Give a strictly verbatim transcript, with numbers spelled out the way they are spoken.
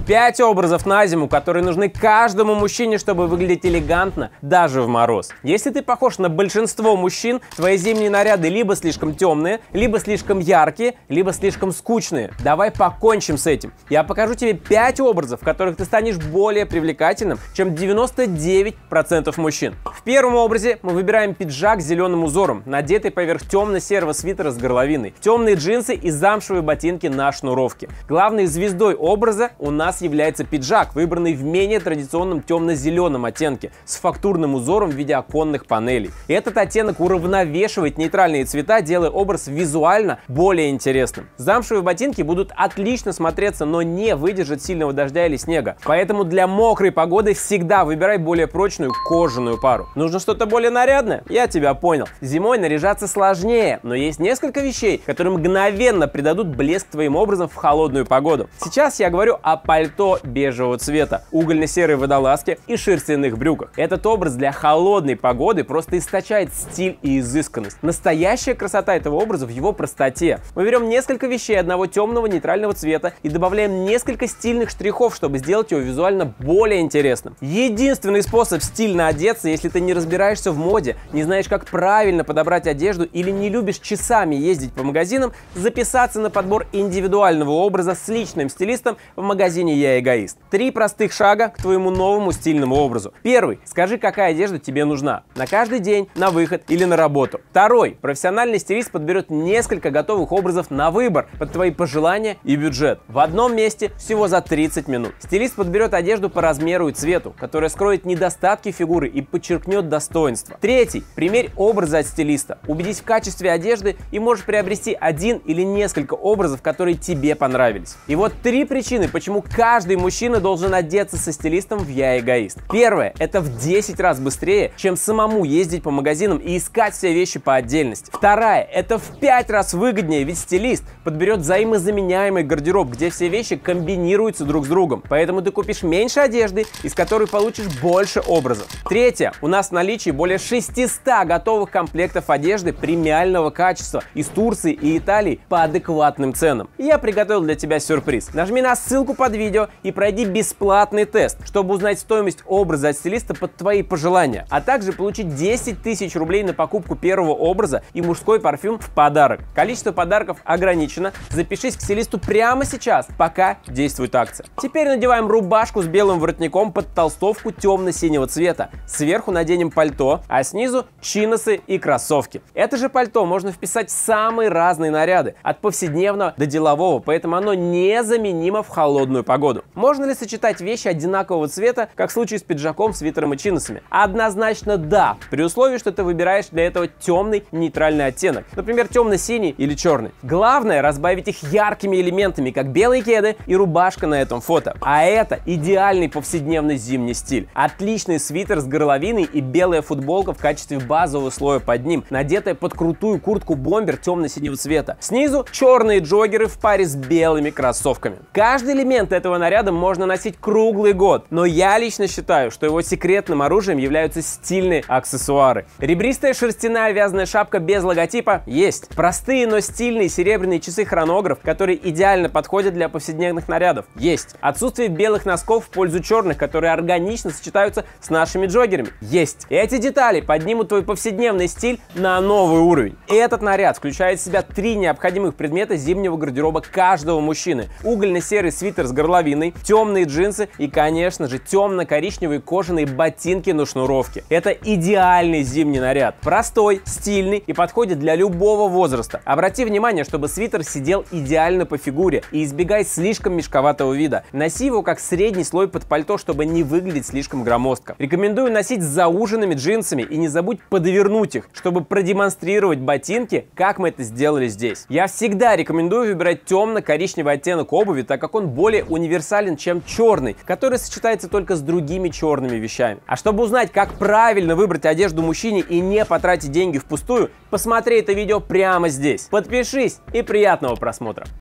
пять образов на зиму, которые нужны каждому мужчине, чтобы выглядеть элегантно даже в мороз. Если ты похож на большинство мужчин, твои зимние наряды либо слишком темные, либо слишком яркие, либо слишком скучные. Давай покончим с этим. Я покажу тебе пять образов, в которых ты станешь более привлекательным, чем девяносто девять процентов мужчин. В первом образе мы выбираем пиджак с зеленым узором, надетый поверх темно-серого свитера с горловиной, темные джинсы и замшевые ботинки на шнуровке. Главной звездой образа у нас является пиджак, выбранный в менее традиционном темно-зеленом оттенке с фактурным узором в виде оконных панелей. Этот оттенок уравновешивает нейтральные цвета, делая образ визуально более интересным. Замшевые ботинки будут отлично смотреться, но не выдержат сильного дождя или снега. Поэтому для мокрой погоды всегда выбирай более прочную кожаную пару. Нужно что-то более нарядное? Я тебя понял. Зимой наряжаться сложнее, но есть несколько вещей, которые мгновенно придадут блеск твоим образом в холодную погоду. Сейчас я говорю о пальто бежевого цвета, угольно-серой водолазке и шерстяных брюках. Этот образ для холодной погоды просто источает стиль и изысканность. Настоящая красота этого образа в его простоте. Мы берем несколько вещей одного темного нейтрального цвета и добавляем несколько стильных штрихов, чтобы сделать его визуально более интересным. Единственный способ стильно одеться, если ты не разбираешься в моде, не знаешь, как правильно подобрать одежду или не любишь часами ездить по магазинам, записаться на подбор индивидуального образа с личным стилистом в магазине «Я эгоист». Три простых шага к твоему новому стильному образу. Первый. Скажи, какая одежда тебе нужна. На каждый день, на выход или на работу. Второй. Профессиональный стилист подберет несколько готовых образов на выбор под твои пожелания и бюджет. В одном месте всего за тридцать минут. Стилист подберет одежду по размеру и цвету, которая скроет недостатки фигуры и подчеркнет достоинство. Третий. Примерь образы от стилиста. Убедись в качестве одежды и можешь приобрести один или несколько образов, которые тебе понравились. И вот три причины, почему каждый мужчина должен одеться со стилистом в «Я эгоист». Первое. Это в десять раз быстрее, чем самому ездить по магазинам и искать все вещи по отдельности. Вторая. Это в пять раз выгоднее, ведь стилист подберет взаимозаменяемый гардероб, где все вещи комбинируются друг с другом. Поэтому ты купишь меньше одежды, из которой получишь больше образов. Третье. У нас в наличии более шестисот готовых комплектов одежды премиального качества из Турции и Италии по адекватным ценам. Я приготовил для тебя сюрприз. Нажми на ссылку под видео и пройди бесплатный тест, чтобы узнать стоимость образа от стилиста под твои пожелания, а также получить десять тысяч рублей на покупку первого образа и мужской парфюм в подарок. Количество подарков ограничено. Запишись к стилисту прямо сейчас, пока действует акция. Теперь надеваем рубашку с белым воротником под толстовку темно-синего цвета. Сверху наденем пальто, а снизу чиносы и кроссовки. Это же пальто можно вписать в самые разные наряды, от повседневного до делового, поэтому оно незаменимо в холодную погоду. Можно ли сочетать вещи одинакового цвета, как в случае с пиджаком, свитером и чиносами? Однозначно да, при условии, что ты выбираешь для этого темный нейтральный оттенок, например, темно-синий или черный. Главное разбавить их яркими элементами, как белые кеды и рубашка на этом фото. А это идеальный повседневный зимний стиль. Отличный свитер с горловиной и белая футболка в качестве базового слоя под ним, надетая под крутую куртку-бомбер темно-синего цвета. Снизу черные джоггеры в паре с белыми кроссовками. Каждый элемент этого наряда можно носить круглый год, но я лично считаю, что его секретным оружием являются стильные аксессуары. Ребристая шерстяная вязаная шапка без логотипа есть. Простые, но стильные серебряные часы-хронограф, которые идеально подходят для повседневных нарядов, есть. Отсутствие белых носков в пользу черных, которые органично сочетаются с нашими джоггерами, есть. Эти детали поднимут твой повседневный стиль на новый уровень. И этот наряд включает в себя три необходимых предмета зимнего гардероба каждого мужчины: угольно-серый свитер с горловиной, темные джинсы и, конечно же, темно-коричневые кожаные ботинки на шнуровке. Это идеальный зимний наряд. Простой, стильный и подходит для любого возраста. Обрати внимание, чтобы свитер сидел идеально по фигуре и избегай слишком мешковатого вида. Носи его как средний слой под пальто, чтобы не выглядеть слишком громоздко. Рекомендую носить с зауженными джинсами и не забудь подвернуть их, чтобы продемонстрировать ботинки, как мы это сделали здесь. Я всегда рекомендую выбирать темно-коричневый оттенок обуви, так как он более универсален, чем черный, который сочетается только с другими черными вещами. А чтобы узнать, как правильно выбрать одежду мужчине и не потратить деньги впустую, посмотри это видео прямо здесь. Подпишись и приятного просмотра!